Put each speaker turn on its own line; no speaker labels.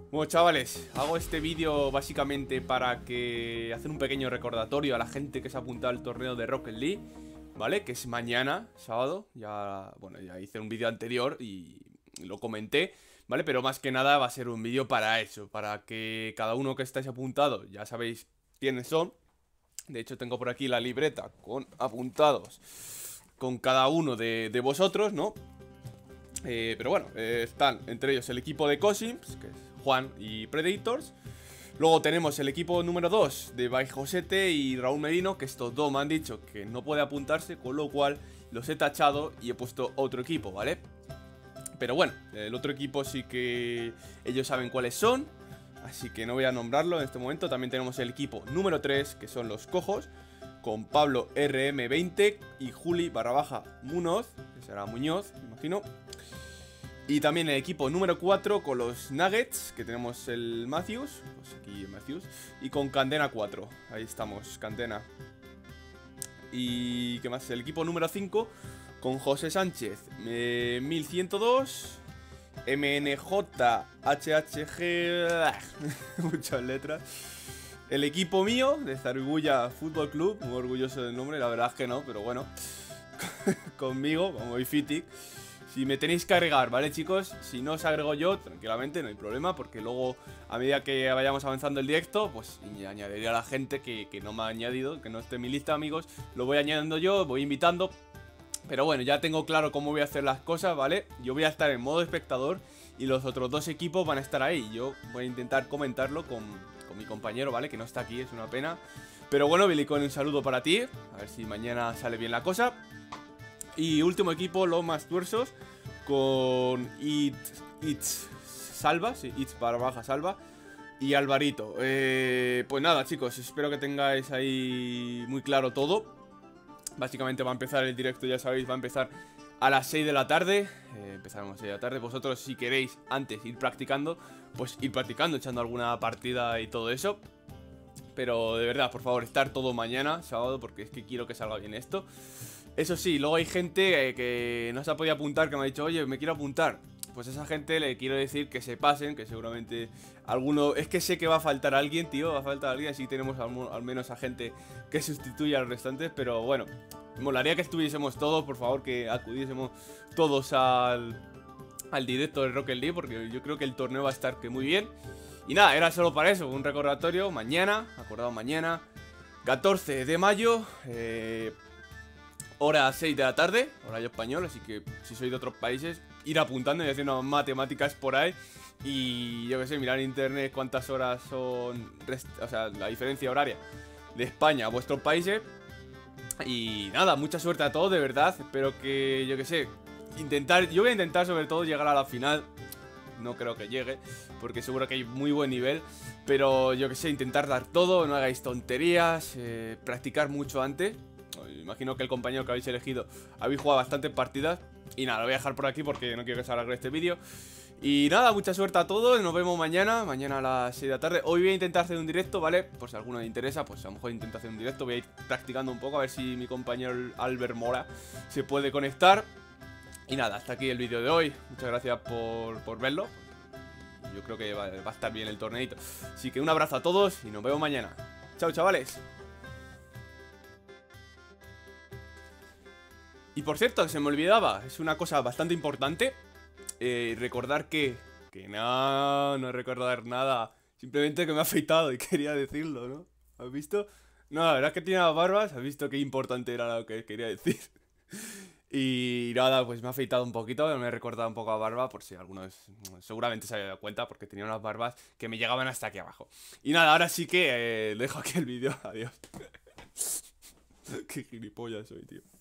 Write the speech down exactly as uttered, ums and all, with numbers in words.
Bueno, chavales, hago este vídeo básicamente para que hacer un pequeño recordatorio a la gente que se ha apuntado al torneo de Rocket League, ¿vale? Que es mañana, sábado. Ya, bueno, ya hice un vídeo anterior y lo comenté, ¿vale? Pero más que nada va a ser un vídeo para eso, para que cada uno que estáis apuntado, ya sabéis quiénes son. De hecho, tengo por aquí la libreta con apuntados con cada uno de, de vosotros, ¿no? Eh, pero bueno, eh, están entre ellos el equipo de Cosims, que es Juan y Predators. Luego tenemos el equipo número dos de Baijosete y Raúl Merino, que estos dos me han dicho que no puede apuntarse, con lo cual los he tachado y he puesto otro equipo, ¿vale? Pero bueno, el otro equipo sí que ellos saben cuáles son, así que no voy a nombrarlo en este momento. También tenemos el equipo número tres, que son los Cojos, con Pablo R M veinte y Juli barra baja Munoz, que será Muñoz, me imagino. Y también el equipo número cuatro con los Nuggets, que tenemos el Matthews, pues aquí el Matthews, y con Candena cuatro, ahí estamos, Candena. Y ¿qué más? El equipo número cinco con José Sánchez, eh, mil ciento dos, M N J H H G, muchas letras. El equipo mío, de Zarigulla Fútbol Club, muy orgulloso del nombre, la verdad es que no, pero bueno, conmigo, como Ifitic. Si me tenéis que agregar, ¿vale, chicos? Si no os agrego yo, tranquilamente, no hay problema, porque luego, a medida que vayamos avanzando el directo, pues añadiré a la gente que, que no me ha añadido, que no esté en mi lista, amigos. Lo voy añadiendo yo, voy invitando. Pero bueno, ya tengo claro cómo voy a hacer las cosas, ¿vale? Yo voy a estar en modo espectador y los otros dos equipos van a estar ahí. Yo voy a intentar comentarlo con, con mi compañero, ¿vale? Que no está aquí, es una pena. Pero bueno, Bilicón, un saludo para ti. A ver si mañana sale bien la cosa. Y último equipo, los más tuersos, con It, It's Salva, sí, It's para baja Salva y Alvarito. Eh, pues nada, chicos, espero que tengáis ahí muy claro todo. Básicamente va a empezar el directo, ya sabéis, va a empezar a las seis de la tarde. eh, Empezaremos a las seis de la tarde. Vosotros, si queréis antes ir practicando, pues ir practicando, echando alguna partida y todo eso. Pero de verdad, por favor, estar todo mañana, sábado, porque es que quiero que salga bien esto. Eso sí, luego hay gente eh, que no se ha podido apuntar, que me ha dicho, oye, me quiero apuntar. Pues a esa gente le quiero decir que se pasen, que seguramente alguno... Es que sé que va a faltar alguien, tío, va a faltar alguien, así tenemos al, al menos a gente que sustituya a los restantes. Pero bueno, me molaría que estuviésemos todos, por favor, que acudiésemos todos al, al directo de Rocket League, porque yo creo que el torneo va a estar que muy bien. Y nada, era solo para eso, un recordatorio, mañana, acordado mañana, catorce de mayo, eh... hora seis de la tarde, horario español, así que si sois de otros países, ir apuntando y haciendo matemáticas por ahí. Y yo que sé, mirar en internet cuántas horas son, o sea, la diferencia horaria de España a vuestros países. Y nada, mucha suerte a todos, de verdad. Espero que, yo que sé, intentar, yo voy a intentar sobre todo llegar a la final. No creo que llegue, porque seguro que hay muy buen nivel. Pero yo que sé, intentar dar todo, no hagáis tonterías, eh, practicar mucho antes. Imagino que el compañero que habéis elegido habéis jugado bastantes partidas. Y nada, lo voy a dejar por aquí porque no quiero que se alargue este vídeo. Y nada, mucha suerte a todos. Nos vemos mañana, mañana a las seis de la tarde. Hoy voy a intentar hacer un directo, ¿vale? Por si a alguno le interesa, pues a lo mejor intento hacer un directo. Voy a ir practicando un poco, a ver si mi compañero Albert Mora se puede conectar. Y nada, hasta aquí el vídeo de hoy. Muchas gracias por, por verlo. Yo creo que va, va a estar bien el torneito. Así que un abrazo a todos y nos vemos mañana. Chao, chavales. Y por cierto, se me olvidaba, es una cosa bastante importante, eh, recordar que... Que no, no recordar nada, simplemente que me he afeitado y quería decirlo, ¿no? ¿Has visto? No, la verdad es que tiene las barbas, has visto qué importante era lo que quería decir. Y nada, pues me he afeitado un poquito, me he recortado un poco la barba, por si alguno es, seguramente se había dado cuenta, porque tenía unas barbas que me llegaban hasta aquí abajo. Y nada, ahora sí que eh, dejo aquí el vídeo, adiós. Qué gilipollas soy, tío.